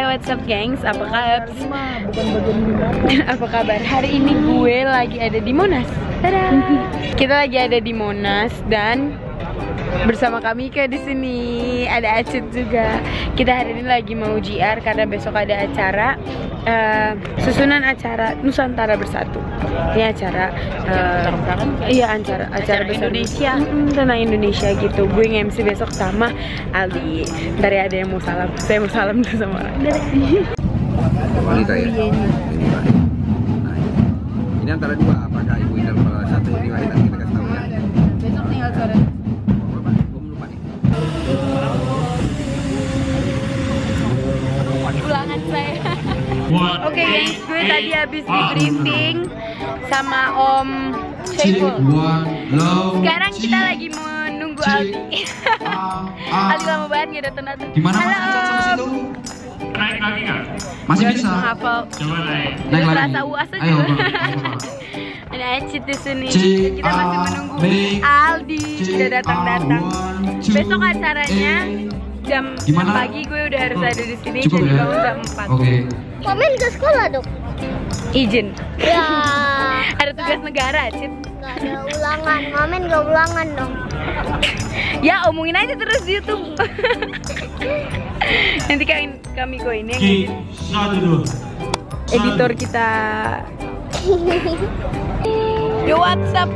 what's up gengs? Apa kabar? Apa kabar? Hari ini gue lagi ada di Monas. Tada! Kita lagi ada di Monas dan bersama kami ke di sini ada Acit juga. Kita hari ini lagi mau JR karena besok ada acara susunan acara Nusantara Bersatu. Ini acara acara besar Indonesia tentang Indonesia gitu. Gue nge-MC besok sama Aldi. Ntar ya ada yang mau salam. Saya mau salam tuh sama orang. Wanita ya. Ini antara dua. Apakah ibu ini kalau satu ini wanita kita kasih tahu ya. Besok tinggal sore. Ulangan saya. Oke guys, gue tadi habis di briefing sama Om Syaiful. Sekarang kita lagi menunggu Aldi. Aldi lama banget nggak datang-datang. Gimana Halo Om? Naik lagi nggak? Masih bisa. Menghafal. Coba naik. Naik lagi. Rasa UAS aja. Ayo. Ada Acit di sini. Kita masih menunggu Aldi. Udah datang-datang. Besok acaranya jam 6 pagi, gue udah harus ada di sini. Cukup jadi ya? bangun jam 4. Oke. Momen ke sekolah dong. Izin. Ya. Ada tugas negara, Cit. Gak ada ulangan. Momen gak ulangan dong. Ya omongin aja terus di YouTube. Nanti kami kok ini yang editor kita. Yo WhatsApp.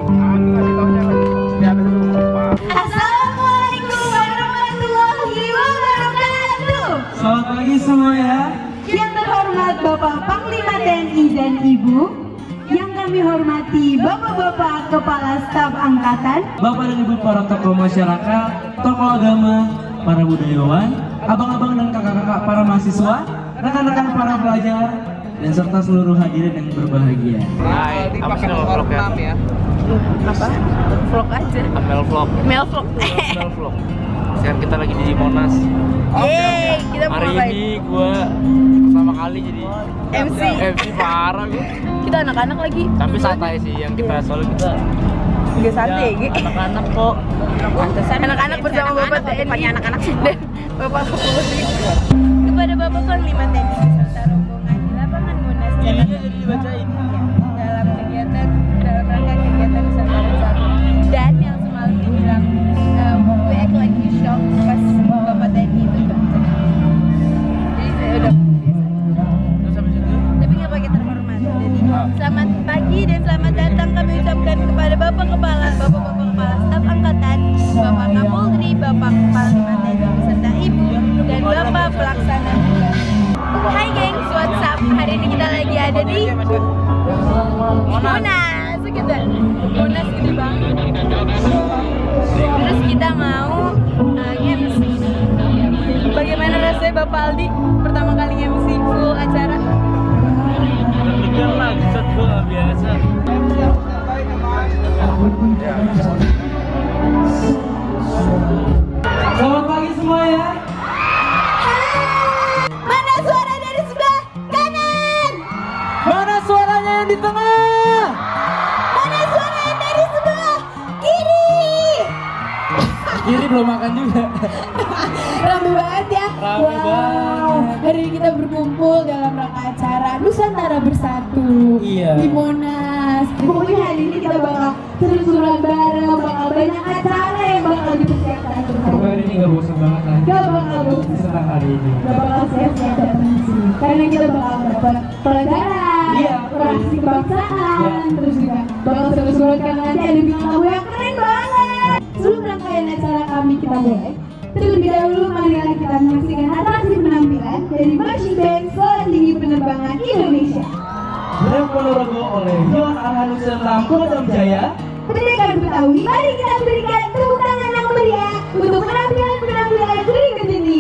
Assalamualaikum warahmatullahi wabarakatuh. Selamat pagi semuanya. Yang terhormat Bapak Panglima TNI dan Ibu, yang kami hormati Bapak-bapak Kepala Staf Angkatan, Bapak dan Ibu para tokoh masyarakat, tokoh agama, para budayawan, abang-abang dan kakak-kakak para mahasiswa, rekan-rekan para pelajar, dan serta seluruh hadirin yang berbahagia. Apa sih nama vlognya? Ya. Apa? Vlog aja. Mel vlog. Mel vlog. Mel vlog. Sekarang kita lagi di Monas. Yeay, kita mau Hari ngapain? ini gue pertama kali jadi MC. MC parah gue. Kita anak-anak lagi. Tapi santai sih yang kita soalnya kita Gak santai ya, anak-anak kok. Anak-anak bersama Bapak TNI. Anak-anak sih. Bapak Kapolri. Kepada Bapak Panglima TNI beserta rombongan di lapangan Monas Jakarta. Jadi dibacain. Dalam rangka kegiatan Nusantara Bersatu. Dan yang semalam dibilang we act like you shock pas Bapak TNI itu baca. Jadi saya udah biasa. Terus habis itu Tapi nggak pakai terhormat. Jadi selamat pagi dan selamat datang kami ucapkan kepada Bapak Kepala Staf Angkatan, Bapak Kapolri, Bapak Panglima TNI beserta Ibu dan Bapak Pelaksana Tugas. Hai gengs, what's up? Hari ini kita lagi ada di Monas, gitu. Monas gede banget. Terus kita mau MC. Bagaimana rasanya Bapak Aldi pertama kali MC full acara? tinggal lagi set gue biasa. Selamat pagi semuanya. Mana suara dari sebelah kanan? Mana suaranya yang di tengah? Mana suara yang dari sebelah kiri? Kiri belum makan juga. Ramai banget ya. Ramai banget. Hari ini kita berkumpul dalam rangka acara Nusantara Bersatu. Iya. Di Monas. Pokoknya hari ini kita bakal seru-seruan bareng, bakal banyak acara yang bakal dipersiapkan. Pokoknya hari ini gak bosan banget lah. Gak bakal bosan. Senang hari ini. Gak bakal siap-siap datang di sini. Karena kita bakal dapat pelajaran, Iya. praksi kebangsaan, Iya. terus juga bakal seru-seruan karena nanti ada bintang tamu yang keren banget. Sebelum rangkaian acara kami kita mulai, terlebih dahulu marilah kita menyaksikan atraksi penampilan dari marching band Sekolah Tinggi Penerbangan Indonesia. Rem Ponorogo oleh Johan Arhanusentang Kodam Jaya. Pendekar Betawi, mari kita berikan tepuk tangan yang meriah untuk penampilan berikut ini.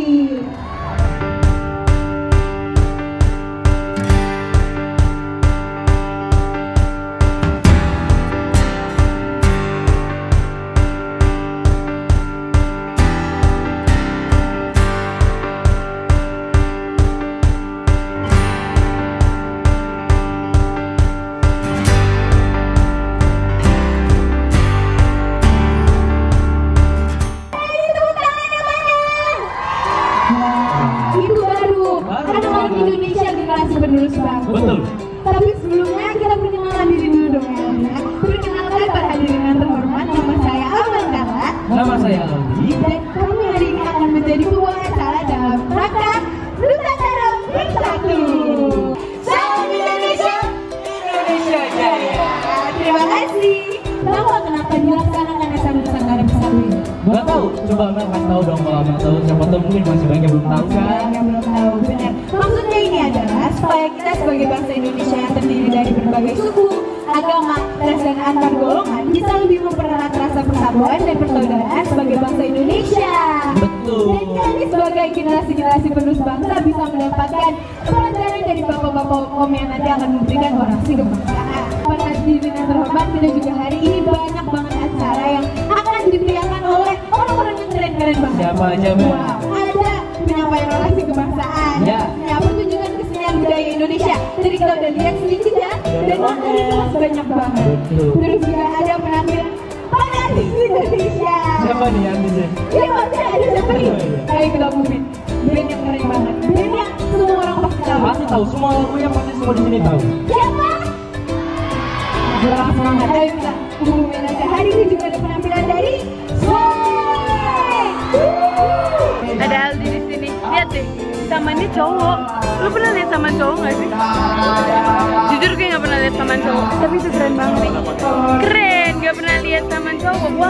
generasi penerus bangsa. Betul. Tapi sebelumnya kita perkenalkan diri dulu dong ya. Perkenalkan para hadirin yang terhormat, nama saya Amal Karla. Nama saya Aldi. Dan kami hari ini akan menjadi pembawa acara dalam rangka Nusantara Bersatu. Salam Indonesia, Indonesia Jaya. Terima kasih. Tahu kenapa dilaksanakan acara Nusantara Bersatu ini? Gak tahu, coba Mel kasih tahu dong kalau Mel tahu. Siapa tahu mungkin masih banyak yang belum tahu kan? Yang belum tahu, benar. Maksudnya ini adalah supaya kita sebagai bangsa Indonesia yang terdiri dari berbagai suku, agama, ras dan antar golongan bisa lebih mempererat rasa persatuan dan persaudaraan sebagai bangsa Indonesia. Betul. Dan kami sebagai generasi-generasi penerus bangsa bisa mendapatkan pelajaran dari bapak-bapak om yang nanti akan memberikan orasi kebangsaan. Para hadirin yang terhormat, kita juga hari ini banyak banget acara yang akan diberiakan oleh orang-orang yang keren-keren banget. Siapa aja, Mel? Wow, ada penyampaian orasi kebangsaan, Ya. pertunjukan kesenian budaya Indonesia. Tadi kita udah lihat sedikit ya, dan materi kelas banyak banget. Betul. Terus juga ada penampilan artis Indonesia. Siapa nih artisnya? Ya pasti ada siapa nih? Ayo kita umumin. Band yang keren banget. Band yang semua orang pasti tahu. Pasti tahu, semua lagunya pasti semua di sini tahu. Siapa? Kurang semangat. Ayo kita umumin aja. Hari ini juga ada penampilan dari Swag. Ada Aldi di sini. Lihat deh, sama ini cowok. Lu pernah lihat sama cowok nggak sih? Jujur gue nggak pernah lihat sama cowok. Tapi itu keren banget. Keren, nggak pernah lihat sama cowok. Wah.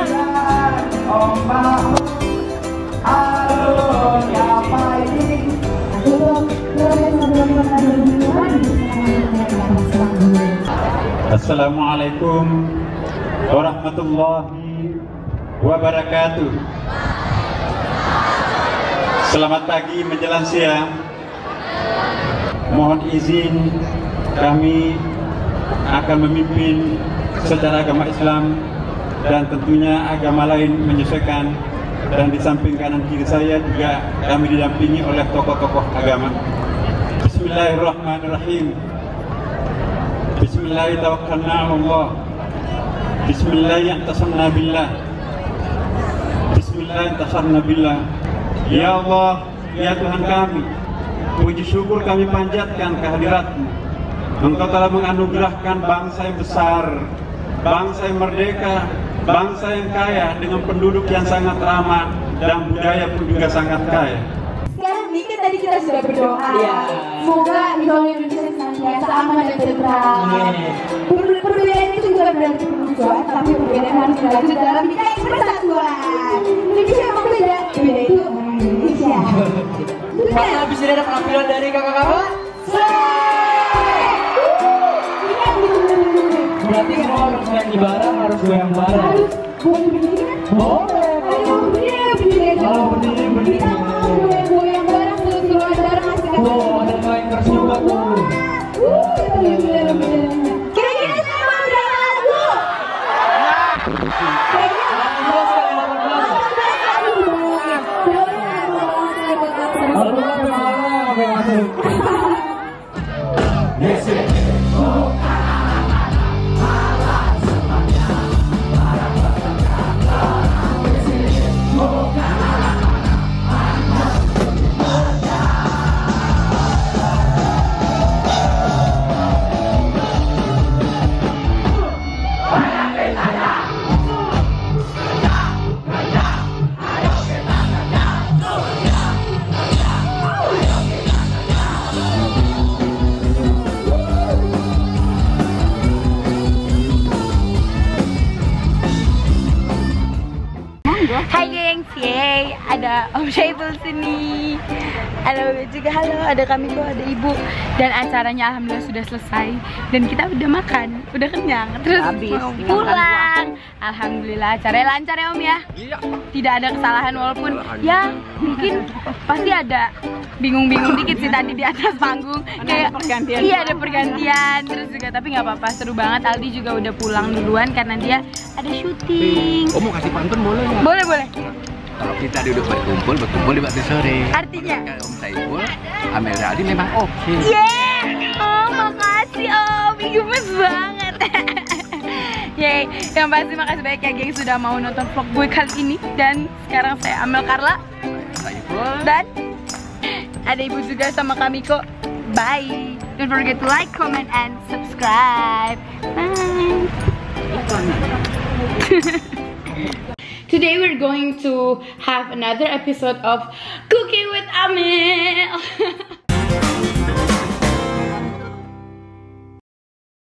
Assalamualaikum warahmatullahi wabarakatuh. Selamat pagi menjelang siang. Mohon izin kami akan memimpin secara agama Islam dan tentunya agama lain menyesuaikan, dan di samping kanan kiri saya juga kami didampingi oleh tokoh-tokoh agama. Bismillahirrahmanirrahim. Bismillahirrahmanirrahim. Bismillahirrahmanirrahim. Bismillahirrahmanirrahim. Ya Allah, ya Tuhan kami, puji syukur kami panjatkan kehadirat-Mu. Engkau telah menganugerahkan bangsa yang besar, bangsa yang merdeka, bangsa yang kaya dengan penduduk yang sangat ramah dan budaya pun juga sangat kaya. Sekarang nih kan tadi kita sudah berdoa. Semoga Indonesia senantiasa aman dan tentram. Perbedaan itu bukan berarti permusuhan, tapi perbedaan harus dilanjut dalam bidang persatuan. Indonesia memang beda, beda itu orang Indonesia. Pas habis ini ada penampilan dari kakak-kakak. Berarti semua harus nyanyi bareng, harus goyang bareng. Harus boleh berdiri kan? Boleh. Ayo berdiri aja. Kalau berdiri. Kita mau goyang bareng, seru-seruan bareng, asik. Oh, ada flyers juga tuh. Kira-kira siapa udah lagu? Hai gengs, yeay, ada Om Syaiful sini. Halo juga, halo, ada kami kok, ada ibu. Dan acaranya alhamdulillah sudah selesai. Dan kita udah makan, udah kenyang. Terus mau pulang. Alhamdulillah, acaranya lancar ya Om ya. Tidak ada kesalahan walaupun ya mungkin pasti ada bingung-bingung dikit sih tadi di atas panggung. Kayak pergantian. Iya ada pergantian. Terus juga tapi nggak apa-apa, seru banget. Aldi juga udah pulang duluan karena dia ada syuting. Oh, mau kasih pantun boleh nggak? Boleh, boleh. Kalau kita duduk berkumpul di waktu sore. Artinya? Kalau Om Saiful, Amel Radi memang oke. Yeay, oh makasih Om, gemes banget. Yeay, yang pasti makasih banyak ya geng sudah mau nonton vlog gue kali ini. Dan sekarang saya Amel Karla Saiful dan ada ibu juga sama kami kok. Bye. Don't forget to like, comment, and subscribe. Bye. Today we're going to have another episode of Cooking with Amel.